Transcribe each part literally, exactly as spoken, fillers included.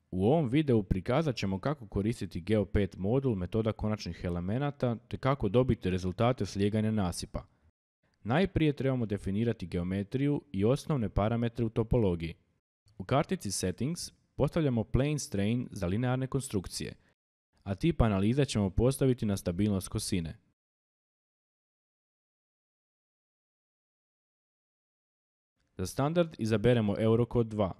U ovom videu prikazat ćemo kako koristiti GeoPet modul metoda konačnih elemenata te kako dobiti rezultate slijeganja nasipa. Najprije trebamo definirati geometriju i osnovne parametre u topologiji. U kartici Settings postavljamo Plane Strain za linearne konstrukcije, a tip analize ćemo postaviti na stabilnost kosine. Za standard izaberemo Eurocode dva.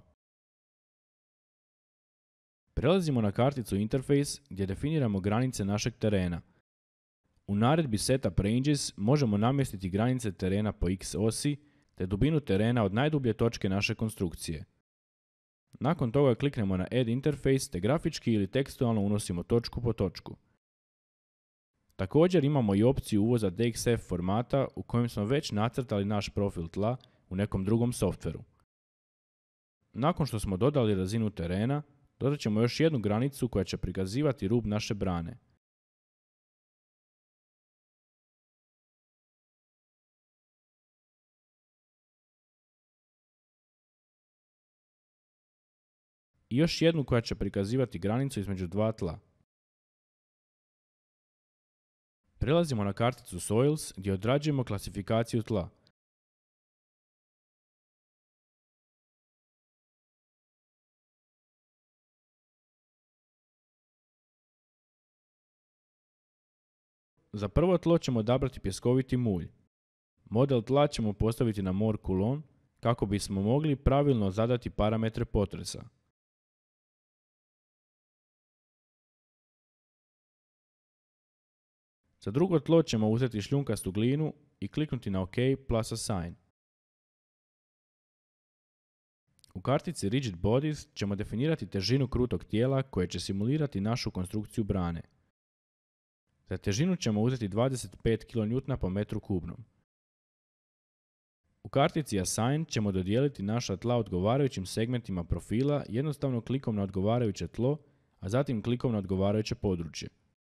Prelazimo na karticu Interface gdje definiramo granice našeg terena. U naredbi Setup Ranges možemo namjestiti granice terena po X osi te dubinu terena od najdublje točke naše konstrukcije. Nakon toga kliknemo na Add Interface te grafički ili tekstualno unosimo točku po točku. Također imamo i opciju uvoza D X F formata u kojem smo već nacrtali naš profil tla u nekom drugom softveru. Nakon što smo dodali razinu terena, dodat ćemo još jednu granicu koja će prikazivati rub naše brane. I još jednu koja će prikazivati granicu između dva tla. Prelazimo na karticu Soils gdje odrađujemo klasifikaciju tla. Za prvo tlo ćemo odabrati pjeskoviti mulj. Model tla ćemo postaviti na More Coulomb kako bismo mogli pravilno zadati parametre potresa. Za drugo tlo ćemo uzeti šljunkastu glinu i kliknuti na OK plus Assign. U kartici Rigid Bodies ćemo definirati težinu krutog tijela koje će simulirati našu konstrukciju brane. Za težinu ćemo uzeti dvadeset pet kilonewtona po metru kubnom. U kartici Assign ćemo dodijeliti naša tla odgovarajućim segmentima profila jednostavno klikom na odgovarajuće tlo, a zatim klikom na odgovarajuće područje.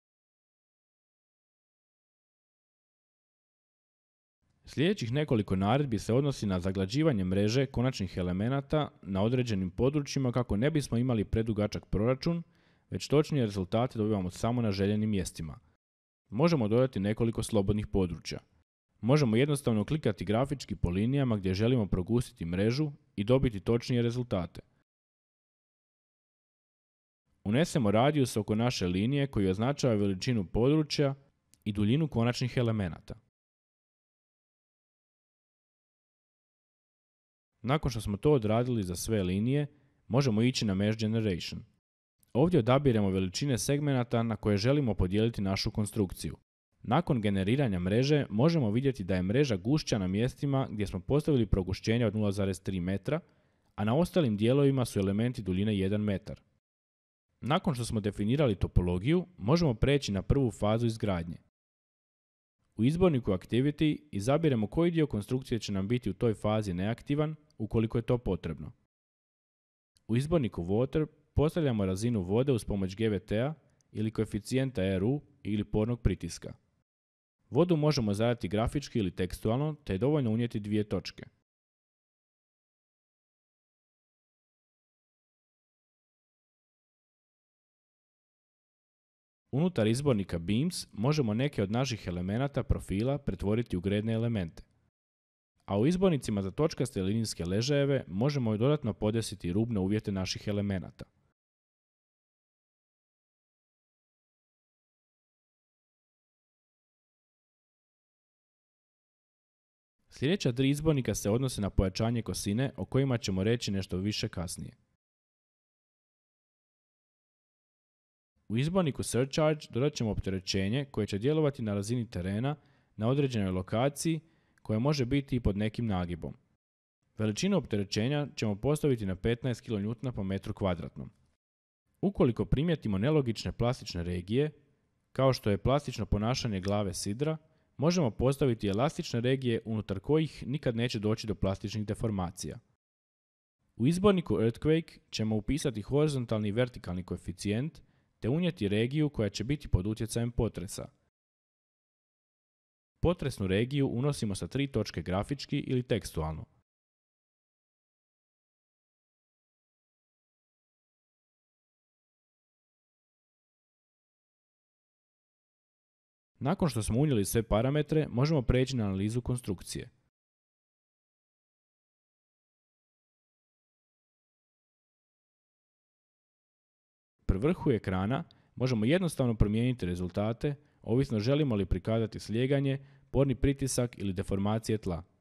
Sljedećih nekoliko naredbi se odnosi na zaglađivanje mreže konačnih elemenata na određenim područjima kako ne bismo imali predugačak proračun, već točnije rezultate dobivamo samo na željenim mjestima. Možemo dodati nekoliko slobodnih područja. Možemo jednostavno klikati grafički po linijama gdje želimo progustiti mrežu i dobiti točnije rezultate. Unesemo radijus oko naše linije koji označava veličinu područja i duljinu konačnih elemenata. Nakon što smo to odradili za sve linije, možemo ići na Mesh Generation. Ovdje odabiremo veličine segmenata na koje želimo podijeliti našu konstrukciju. Nakon generiranja mreže možemo vidjeti da je mreža gušća na mjestima gdje smo postavili progušćenje od nula zarez tri metra, a na ostalim dijelovima su elementi duljine jedan metar. Nakon što smo definirali topologiju, možemo preći na prvu fazu izgradnje. U izborniku Activity izabiremo koji dio konstrukcije će nam biti u toj fazi neaktivan ukoliko je to potrebno. U izborniku Water postavljamo razinu vode uz pomoć G V T-a ili koeficijenta R U ili pornog pritiska. Vodu možemo zadati grafički ili tekstualno, te je dovoljno unijeti dvije točke. Unutar izbornika Beams možemo neke od naših elemenata profila pretvoriti u gredne elemente. A u izbornicima za točkaste linijske ležajeve možemo dodatno podesiti rubne uvjete naših elemenata. Sljedeća tri izbornika se odnose na pojačanje kosine o kojima ćemo reći nešto više kasnije. U izborniku Surcharge dodat ćemo opterećenje koje će djelovati na razini terena na određenoj lokaciji koja može biti i pod nekim nagibom. Veličinu opterećenja ćemo postaviti na petnaest kilonewtona po metru kvadratnom. Ukoliko primijetimo nelogične plastične regije, kao što je plastično ponašanje glave sidra, možemo postaviti elastične regije unutar kojih nikad neće doći do plastičnih deformacija. U izborniku Earthquake ćemo upisati horizontalni i vertikalni koeficijent te unijeti regiju koja će biti pod utjecajem potresa. Potresnu regiju unosimo sa tri točke grafički ili tekstualno. Nakon što smo unijeli sve parametre, možemo preći na analizu konstrukcije. Pri vrhu ekrana možemo jednostavno promijeniti rezultate, ovisno želimo li prikazati slijeganje, porni pritisak ili deformacije tla.